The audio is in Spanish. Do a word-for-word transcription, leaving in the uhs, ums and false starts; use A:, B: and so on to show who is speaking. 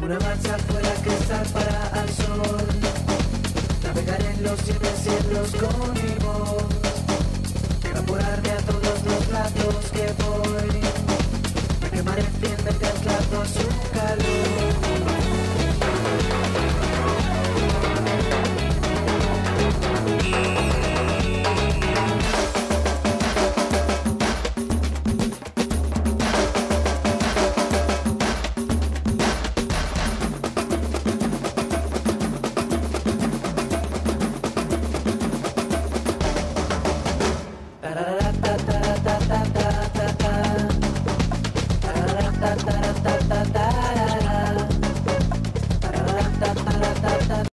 A: Una marcha fuera que zarpará al sol. Navegar en los siete cielos con mi voz. Evaporarme a todos los lados que voy.